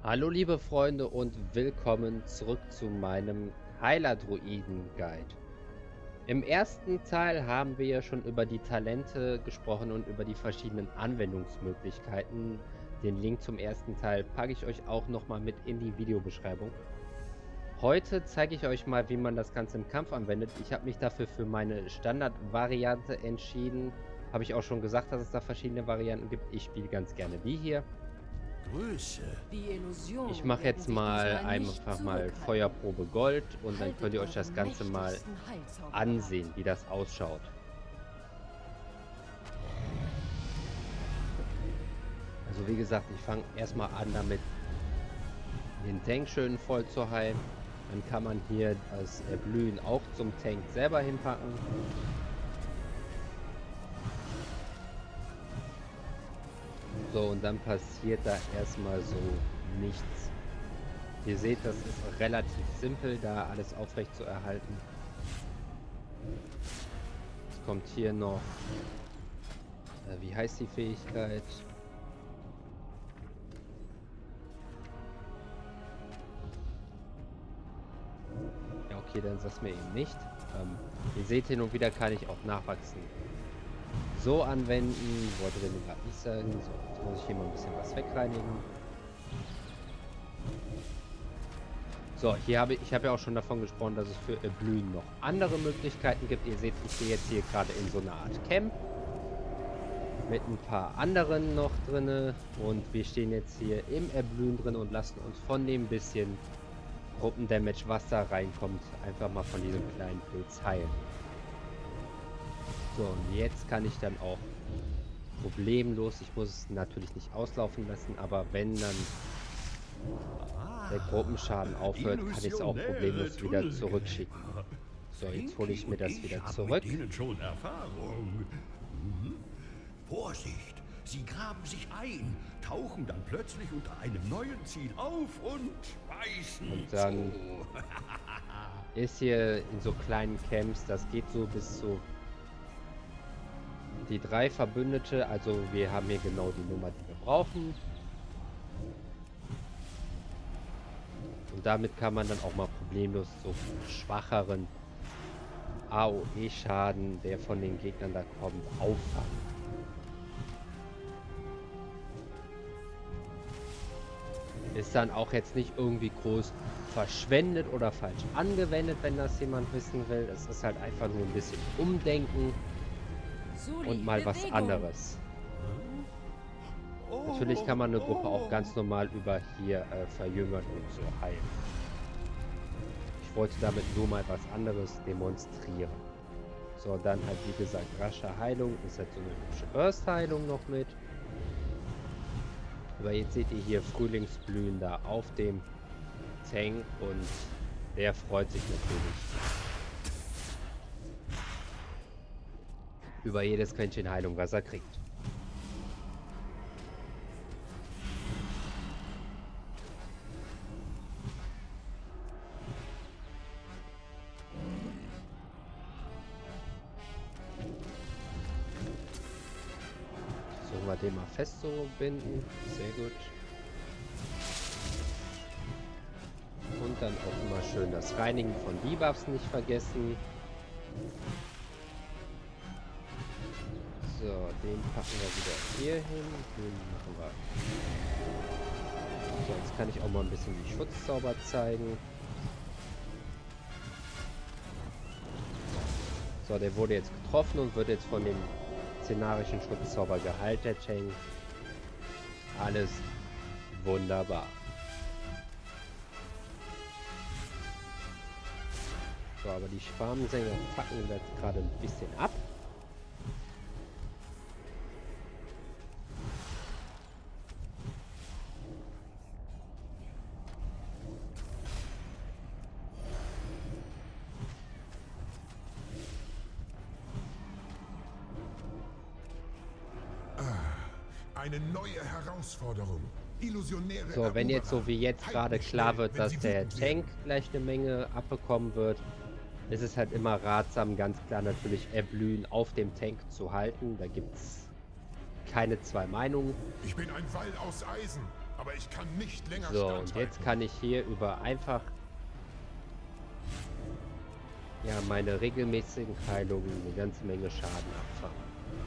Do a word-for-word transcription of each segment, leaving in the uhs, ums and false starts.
Hallo liebe Freunde und willkommen zurück zu meinem Heiler-Druiden-Guide. Im ersten Teil haben wir ja schon über die Talente gesprochen und über die verschiedenen Anwendungsmöglichkeiten. Den Link zum ersten Teil packe ich euch auch nochmal mit in die Videobeschreibung. Heute zeige ich euch mal, wie man das Ganze im Kampf anwendet. Ich habe mich dafür für meine Standard-Variante entschieden. Habe ich auch schon gesagt, dass es da verschiedene Varianten gibt. Ich spiele ganz gerne die hier. Größe. Die Illusion Ich mache werden jetzt sich mal diesmal nicht einfach mal zurückhalten. Feuerprobe Gold und dann Haltet könnt ihr euch das euren Ganze mal mächtigsten Heilzauber ansehen, wie das ausschaut. Also wie gesagt, ich fange erstmal an damit, den Tank schön voll zu heilen. Dann kann man hier das Erblühen auch zum Tank selber hinpacken. So, und dann passiert da erstmal so nichts. Ihr seht, das ist relativ simpel, da alles aufrecht zu erhalten. Es kommt hier noch, äh, wie heißt die Fähigkeit? Ja, okay, dann sag's mir eben nicht. Ähm, ihr seht, hin und wieder kann ich auch Nachwachsen so anwenden. Wollte denn gerade nicht sagen. So, jetzt muss ich hier mal ein bisschen was wegreinigen. So, hier habe ich, ich habe ja auch schon davon gesprochen, dass es für Erblühen noch andere Möglichkeiten gibt. Ihr seht, ich stehe jetzt hier gerade in so einer Art Camp mit ein paar anderen noch drinne und wir stehen jetzt hier im Erblühen drin und lassen uns von dem bisschen Gruppendamage, was da reinkommt, einfach mal von diesem kleinen Pilz heilen. So, und jetzt kann ich dann auch problemlos, ich muss es natürlich nicht auslaufen lassen, aber wenn dann der Gruppenschaden aufhört, kann ich es auch problemlos wieder zurückschicken. So, jetzt hole ich mir das wieder zurück. Mit Ihnen schon Erfahrung. Mhm. Vorsicht! Sie graben sich ein, tauchen dann plötzlich unter einem neuen Ziel auf und beißen. Und dann zu. ist hier in so kleinen Camps, das geht so bis zu die drei Verbündete, also wir haben hier genau die Nummer, die wir brauchen. Und damit kann man dann auch mal problemlos so schwacheren A O E-Schaden, der von den Gegnern da kommt, auffangen. Ist dann auch jetzt nicht irgendwie groß verschwendet oder falsch angewendet, wenn das jemand wissen will. Es ist halt einfach nur ein bisschen Umdenken und mal was anderes. Natürlich kann man eine Gruppe auch ganz normal über hier äh, verjüngern und so heilen. Ich wollte damit nur mal was anderes demonstrieren. So, dann halt wie gesagt rasche Heilung. Ist halt so eine hübsche Burst-Heilung noch mit. Aber jetzt seht ihr hier Frühlingsblühen da auf dem Tank und der freut sich natürlich über jedes Quäntchen Heilung, was er kriegt. Versuchen wir den mal festzubinden. Sehr gut. Und dann auch immer schön das Reinigen von Debuffs nicht vergessen. So, den packen wir wieder hier hin. Den machen wir. So, jetzt kann ich auch mal ein bisschen die Schutzzauber zeigen. So, der wurde jetzt getroffen und wird jetzt von dem szenarischen Schutzzauber geheilt, der Tank. Alles wunderbar. So, aber die Schwarmsänger packen wir jetzt gerade ein bisschen ab. Eine neue Herausforderung. Illusionäre So, wenn jetzt so Eroberer. wie jetzt Halt gerade mich klar schnell, wird, wenn dass sie der wütend Tank werden. gleich eine Menge abbekommen wird, ist es halt immer ratsam, ganz klar natürlich Erblühen auf dem Tank zu halten. Da gibt es keine zwei Meinungen. Ich bin ein Wall aus Eisen. aber ich kann nicht länger So, standhalten. und jetzt kann ich hier über einfach ja meine regelmäßigen Heilungen eine ganze Menge Schaden abfangen.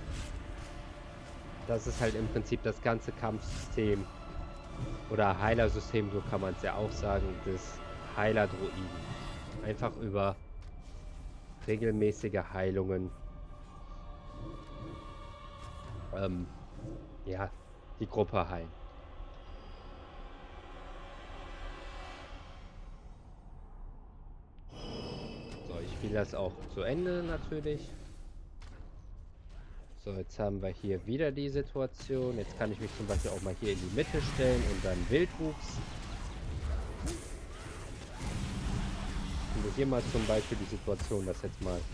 Das ist halt im Prinzip das ganze Kampfsystem oder Heilersystem, so kann man es ja auch sagen, des Heiler-Druiden. Einfach über regelmäßige Heilungen ähm, ja, die Gruppe heilen. So, ich spiele das auch zu Ende natürlich. So, jetzt haben wir hier wieder die Situation. Jetzt kann ich mich zum Beispiel auch mal hier in die Mitte stellen und dann Wildwuchs. Und hier mal zum Beispiel die Situation, dass jetzt mal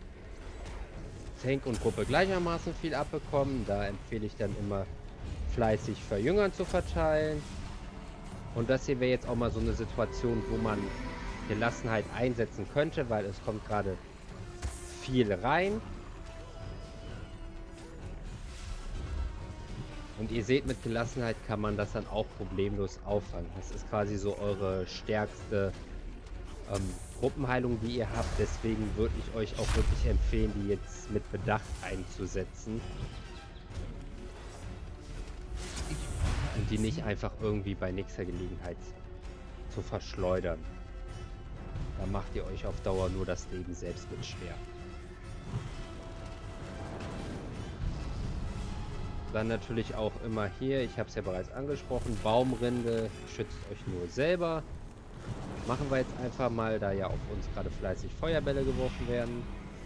Tank und Gruppe gleichermaßen viel abbekommen. Da empfehle ich dann immer fleißig Verjüngern zu verteilen. Und das hier wäre jetzt auch mal so eine Situation, wo man Gelassenheit einsetzen könnte, weil es kommt gerade viel rein. Und ihr seht, mit Gelassenheit kann man das dann auch problemlos auffangen. Das ist quasi so eure stärkste ähm, Gruppenheilung, die ihr habt. Deswegen würde ich euch auch wirklich empfehlen, die jetzt mit Bedacht einzusetzen. Und die nicht einfach irgendwie bei nächster Gelegenheit zu verschleudern. Da macht ihr euch auf Dauer nur das Leben selbst mit schwer. Dann natürlich auch immer hier, ich habe es ja bereits angesprochen, Baumrinde schützt euch nur selber. Machen wir jetzt einfach mal, da ja auf uns gerade fleißig Feuerbälle geworfen werden.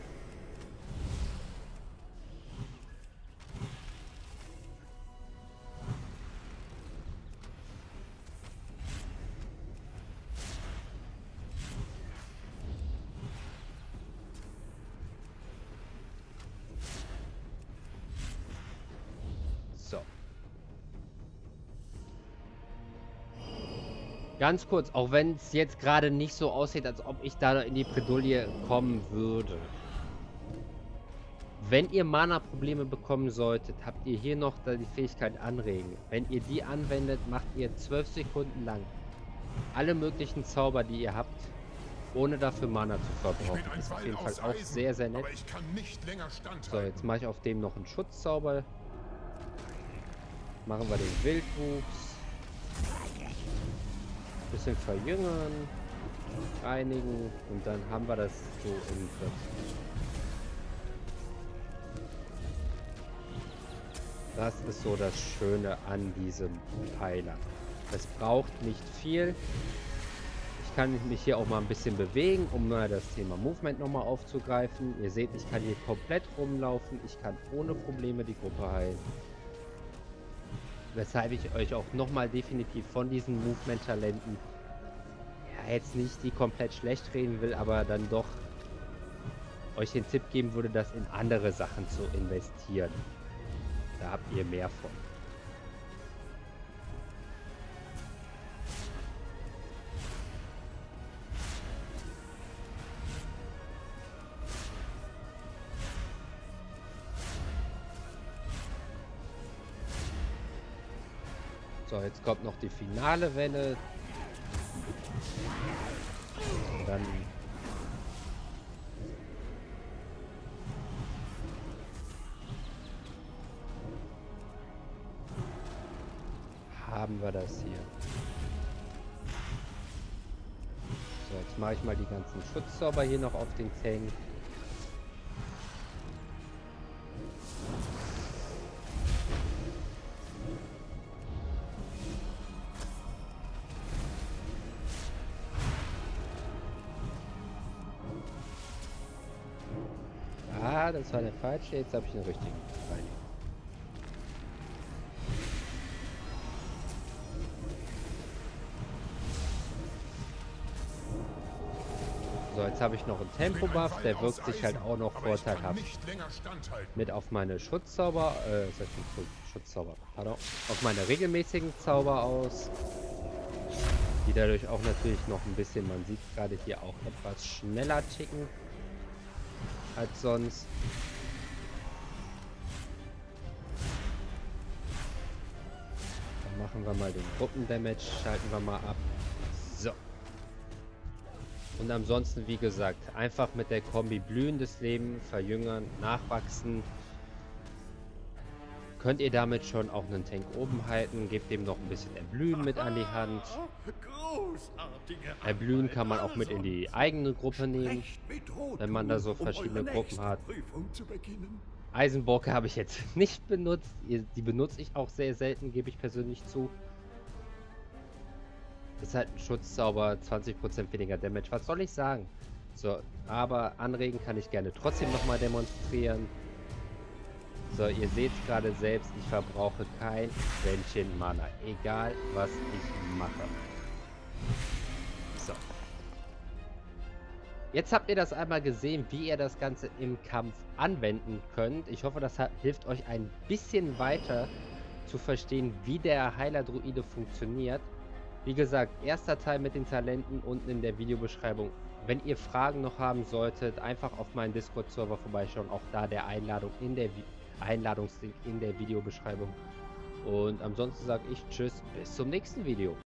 So. Ganz kurz, auch wenn es jetzt gerade nicht so aussieht, als ob ich da in die Bredouille kommen würde. Wenn ihr Mana-Probleme bekommen solltet, habt ihr hier noch die Fähigkeit Anregen. Wenn ihr die anwendet, macht ihr zwölf Sekunden lang alle möglichen Zauber, die ihr habt, ohne dafür Mana zu verbrauchen. Das ist auf jeden Fall auch sehr, sehr nett. So, jetzt mache ich auf dem noch einen Schutzzauber. Machen wir den Wildwuchs. Bisschen verjüngern. Reinigen. Und dann haben wir das so im Griff. Das ist so das Schöne an diesem Heiler. Es braucht nicht viel. Ich kann mich hier auch mal ein bisschen bewegen, um mal das Thema Movement nochmal aufzugreifen. Ihr seht, ich kann hier komplett rumlaufen. Ich kann ohne Probleme die Gruppe heilen. Weshalb ich euch auch nochmal definitiv von diesen Movement-Talenten ja jetzt nicht die komplett schlecht reden will, aber dann doch euch den Tipp geben würde, das in andere Sachen zu investieren. Da habt ihr mehr von. So, jetzt kommt noch die finale Welle. Und dann haben wir das hier. So, jetzt mache ich mal die ganzen Schutzzauber hier noch auf den Tank. Ah, das war der falsche. Jetzt habe ich einen richtigen rein. So, jetzt habe ich noch einen Tempo-Buff, der wirkt sich halt auch noch vorteilhaft mit auf meine Schutzzauber, äh, das heißt nicht Schutzzauber, pardon, auf meine regelmäßigen Zauber aus, die dadurch auch natürlich noch ein bisschen, man sieht gerade hier auch etwas schneller ticken als sonst. Dann Machen wir mal den Gruppendamage, schalten wir mal ab. So. Und ansonsten, wie gesagt, einfach mit der Kombi blühendes Leben, verjüngern, nachwachsen. Könnt ihr damit schon auch einen Tank oben halten, gebt dem noch ein bisschen Erblühen mit an die Hand. Erblühen kann man auch mit in die eigene Gruppe nehmen, wenn man da so verschiedene Gruppen hat. Eisenborke habe ich jetzt nicht benutzt, die benutze ich auch sehr selten, gebe ich persönlich zu. Ist halt ein Schutzzauber, zwanzig Prozent weniger Damage, was soll ich sagen? So, aber anregen kann ich gerne trotzdem nochmal demonstrieren. So, ihr seht es gerade selbst, ich verbrauche kein Quäntchen Mana, egal was ich mache. So. Jetzt habt ihr das einmal gesehen, wie ihr das Ganze im Kampf anwenden könnt. Ich hoffe, das hat, hilft euch ein bisschen weiter zu verstehen, wie der Heiler-Druide funktioniert. Wie gesagt, erster Teil mit den Talenten unten in der Videobeschreibung. Wenn ihr Fragen noch haben solltet, einfach auf meinen Discord-Server vorbeischauen. Auch da der Einladung in der Vi- Einladungslink in der Videobeschreibung. Und ansonsten sage ich Tschüss, bis zum nächsten Video.